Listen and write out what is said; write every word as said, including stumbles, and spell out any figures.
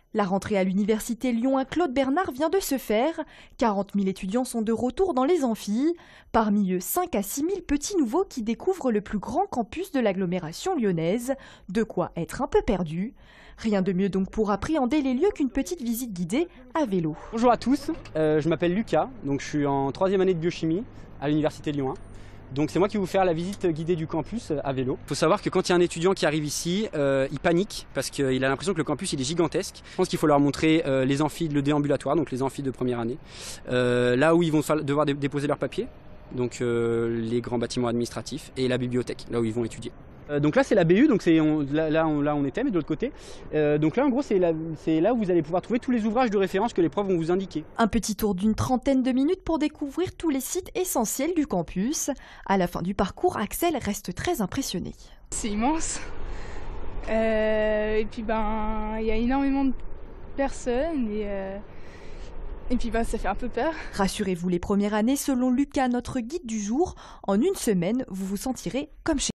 La rentrée à l'université Lyon un Claude Bernard vient de se faire. quarante mille étudiants sont de retour dans les amphis. Parmi eux, cinq à six mille petits nouveaux qui découvrent le plus grand campus de l'agglomération lyonnaise. De quoi être un peu perdu. Rien de mieux donc pour appréhender les lieux qu'une petite visite guidée à vélo. Bonjour à tous, euh, je m'appelle Lucas, donc je suis en troisième année de biochimie à l'université Lyon un. Donc c'est moi qui vais vous faire la visite guidée du campus à vélo. Il faut savoir que quand il y a un étudiant qui arrive ici, euh, il panique parce qu'il a l'impression que le campus il est gigantesque. Je pense qu'il faut leur montrer euh, les amphis, le déambulatoire, donc les amphis de première année, euh, là où ils vont devoir dé déposer leurs papiers, donc euh, les grands bâtiments administratifs, et la bibliothèque, là où ils vont étudier. Euh, donc là c'est la B U, donc c'est là, là, on, là on était, mais de l'autre côté. Euh, donc là en gros c'est là, là où vous allez pouvoir trouver tous les ouvrages de référence que les profs vont vous indiquer. Un petit tour d'une trentaine de minutes pour découvrir tous les sites essentiels du campus. À la fin du parcours, Axel reste très impressionné. C'est immense. Euh, et puis ben il y a énormément de personnes et, euh, et puis ben ça fait un peu peur. Rassurez-vous, les premières années, selon Lucas, notre guide du jour, en une semaine, vous vous sentirez comme chez